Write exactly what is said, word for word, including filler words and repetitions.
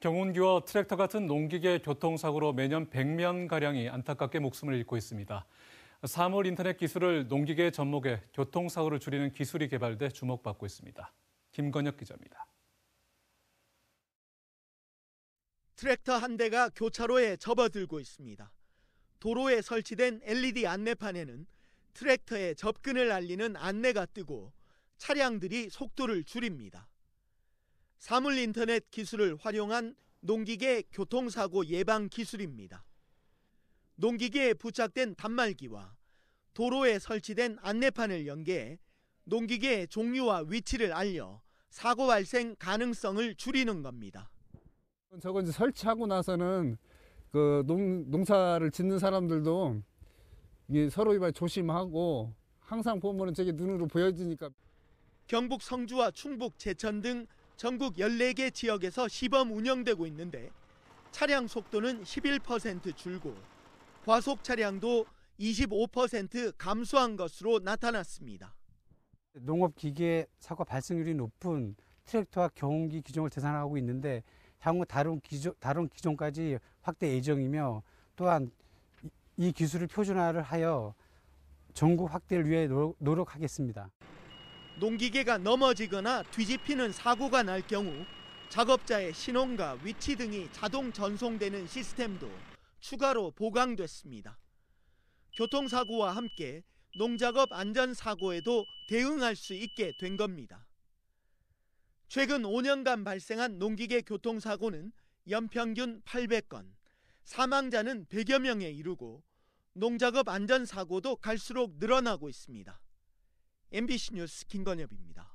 경운기와 트랙터 같은 농기계 교통사고로 매년 백 명가량이 안타깝게 목숨을 잃고 있습니다. 사물 인터넷 기술을 농기계에 접목해 교통사고를 줄이는 기술이 개발돼 주목받고 있습니다. 김건혁 기자입니다. 트랙터 한 대가 교차로에 접어들고 있습니다. 도로에 설치된 엘이디 안내판에는 트랙터의 접근을 알리는 안내가 뜨고 차량들이 속도를 줄입니다. 사물 인터넷 기술을 활용한 농기계 교통사고 예방 기술입니다. 농기계에 부착된 단말기와 도로에 설치된 안내판을 연계해 농기계의 종류와 위치를 알려 사고 발생 가능성을 줄이는 겁니다. 저거 이제 설치하고 나서는 그 농, 농사를 짓는 사람들도 이게 서로 조심하고 항상 보면은 저게 눈으로 보여지니까. 경북 성주와 충북 제천 등 전국 열네 개 지역에서 시범 운영되고 있는데 차량 속도는 십일 퍼센트 줄고 과속 차량도 이십오 퍼센트 감소한 것으로 나타났습니다. 농업기계 사고 발생률이 높은 트랙터와 경운기 기종을 대상화하고 있는데 향후 다른 기종, 다른 기종까지 확대 예정이며 또한 이 기술을 표준화를 하여 전국 확대를 위해 노력하겠습니다. 농기계가 넘어지거나 뒤집히는 사고가 날 경우 작업자의 신원과 위치 등이 자동 전송되는 시스템도 추가로 보강됐습니다. 교통사고와 함께 농작업 안전사고에도 대응할 수 있게 된 겁니다. 최근 오 년간 발생한 농기계 교통사고는 연평균 팔백 건, 사망자는 백여 명에 이르고 농작업 안전사고도 갈수록 늘어나고 있습니다. 엠비씨 뉴스 김건엽입니다.